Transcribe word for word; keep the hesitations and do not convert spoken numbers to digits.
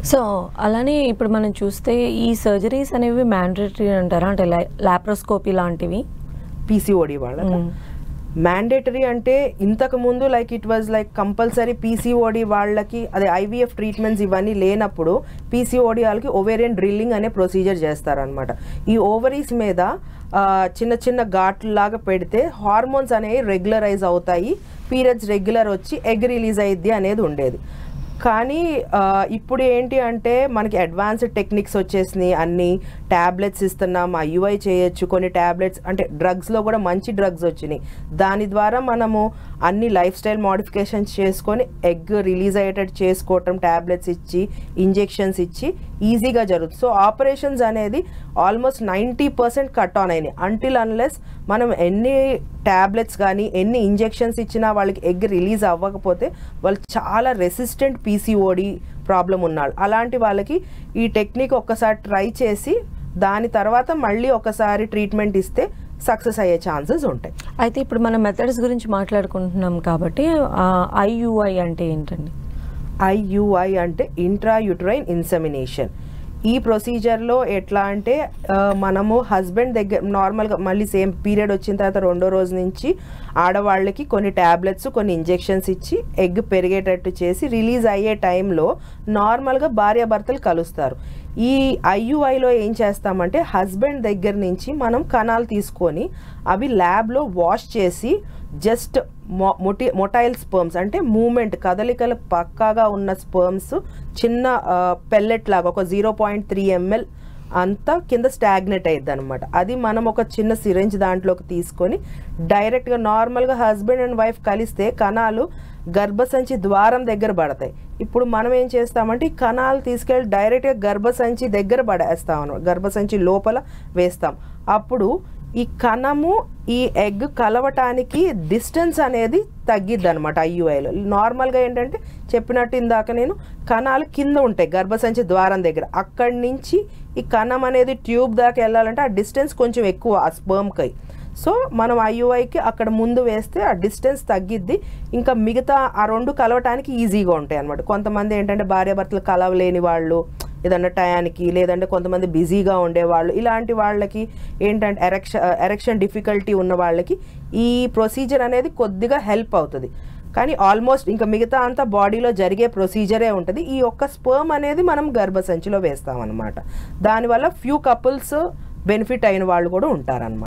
So అలానే ఇప్పుడు మనం చూస్తే ఈ సర్జరీస్ అనేవి మ్యాండేటరీ అంటారా? అంటే లాప్రోస్కోపీ లాంటివి పీసీఓడి వాళ్ళకి మ్యాండేటరీ అంటే ఇంతకు ముందు like it was like compulsory PCOD వాళ్ళకి అదే ఐవీఎఫ్ ట్రీట్మెంట్స్ ఇవన్నీ లేనప్పుడు పీసీఓడి వాళ్ళకి ఓవేరియన్ డ్రిల్లింగ్ అనే ప్రొసీజర్ చేస్తారనమాట. ఈ ఓవరీస్ మీద చిన్న చిన్న ఘాట్లు లాగా పెడితే హార్మోన్స్ అనేవి రెగ్యులరైజ్ అవుతాయి, పీరియడ్స్ రెగ్యులర్ వచ్చి ఎగ్ రిలీజ్ అయ్యిద్ది అనేది ఉండేది. కానీ ఇప్పుడు ఏంటి అంటే మనకి అడ్వాన్స్డ్ టెక్నిక్స్ వచ్చేసినాయి, అన్ని ట్యాబ్లెట్స్ ఇస్తున్నాం, ఐయుఐ చేయొచ్చు, కొన్ని ట్యాబ్లెట్స్ అంటే డ్రగ్స్లో కూడా మంచి డ్రగ్స్ వచ్చినాయి. దాని ద్వారా మనము అన్ని లైఫ్ స్టైల్ మోడిఫికేషన్స్ చేసుకొని ఎగ్ రిలీజ్ అయ్యేటట్టు చేసుకోవటం, ట్యాబ్లెట్స్ ఇచ్చి ఇంజెక్షన్స్ ఇచ్చి ఈజీగా జరుగుతుంది. సో ఆపరేషన్స్ అనేది almost ninety percent cut on అయినాయి. అంటిల్ అన్లెస్ మనం ఎన్ని ట్యాబ్లెట్స్ కానీ ఎన్ని ఇంజెక్షన్స్ ఇచ్చినా వాళ్ళకి ఎగ్ రిలీజ్ అవ్వకపోతే వాళ్ళు చాలా రెసిస్టెంట్ పీసీఓడి ప్రాబ్లం ఉన్నాడు. అలాంటి వాళ్ళకి ఈ టెక్నిక్ ఒక్కసారి ట్రై చేసి దాని తర్వాత మళ్ళీ ఒకసారి ట్రీట్మెంట్ ఇస్తే సక్సెస్ అయ్యే ఛాన్సెస్ ఉంటాయి. అయితే ఇప్పుడు మనం మెథడ్స్ గురించి మాట్లాడుకుంటున్నాం కాబట్టి ఐయుఐ అంటే ఏంటండి? ఐయుఐ అంటే ఇంట్రాయూటరైన్ ఇన్సెమినేషన్. ఈ ప్రొసీజర్లో ఎట్లా అంటే మనము హస్బెండ్ దగ్గర నార్మల్గా మళ్ళీ సేమ్ పీరియడ్ వచ్చిన తర్వాత రెండో రోజు నుంచి ఆడవాళ్ళకి కొన్ని ట్యాబ్లెట్స్ కొన్ని ఇంజెక్షన్స్ ఇచ్చి ఎగ్ పెరిగేటట్టు చేసి రిలీజ్ అయ్యే టైంలో నార్మల్గా భార్యాభర్తలు కలుస్తారు. ఈ ఐయుఐలో ఏం చేస్తామంటే హస్బెండ్ దగ్గర నుంచి మనం కణాలు తీసుకొని అవి ల్యాబ్లో వాష్ చేసి జస్ట్ మొ మొటి మొటైల్ స్పర్మ్స్ అంటే మూమెంట్ కదలికలు పక్కాగా ఉన్న స్పర్మ్స్ చిన్న పెల్లెట్ లాగా ఒక జీరో పాయింట్ త్రీ ఎంఎల్ అంతా కింద స్టాగ్నెట్ అయ్యిద్ది అనమాట. అది మనం ఒక చిన్న సిరెంజ్ దాంట్లోకి తీసుకొని డైరెక్ట్గా నార్మల్గా హస్బెండ్ అండ్ వైఫ్ కలిస్తే కణాలు గర్భసంచి ద్వారం దగ్గర పడతాయి. ఇప్పుడు మనం ఏం చేస్తామంటే ఈ కణాలు తీసుకెళ్ళి డైరెక్ట్గా గర్భసంచి దగ్గర పడేస్తాం అనమాట, గర్భసంచి లోపల వేస్తాం. అప్పుడు ఈ కణము ఈ ఎగ్ కలవటానికి డిస్టెన్స్ అనేది తగ్గిద్ది అనమాట ఐయుఐలో. నార్మల్గా ఏంటంటే చెప్పినట్టు ఇందాక నేను కణాలు కింద ఉంటాయి గర్భసంచి ద్వారం దగ్గర, అక్కడి నుంచి ఈ కణం అనేది ట్యూబ్ దాకా వెళ్ళాలంటే ఆ డిస్టెన్స్ కొంచెం ఎక్కువ ఆ స్పర్మ్కి. సో మనం ఐయుఐకి అక్కడ ముందు వేస్తే ఆ డిస్టెన్స్ తగ్గిద్ది, ఇంకా మిగతా ఆ రెండు కలవటానికి ఈజీగా ఉంటాయి అనమాట. కొంతమంది ఏంటంటే భార్యాభర్తలు కలవలేని వాళ్ళు ఏదన్నా టయానికి, లేదంటే కొంతమంది బిజీగా ఉండేవాళ్ళు, ఇలాంటి వాళ్ళకి ఏంటంటే ఎరెక్షన్ ఎరెక్షన్ డిఫికల్టీ ఉన్న వాళ్ళకి ఈ ప్రొసీజర్ అనేది కొద్దిగా హెల్ప్ అవుతుంది. కానీ ఆల్మోస్ట్ ఇంకా మిగతా అంతా బాడీలో జరిగే ప్రొసీజరే ఉంటుంది. ఈ ఒక్క స్పర్మ్ అనేది మనం గర్భసంచిలో వేస్తాం అనమాట. దానివల్ల ఫ్యూ కపుల్స్ బెనిఫిట్ అయిన వాళ్ళు కూడా ఉంటారన్నమాట.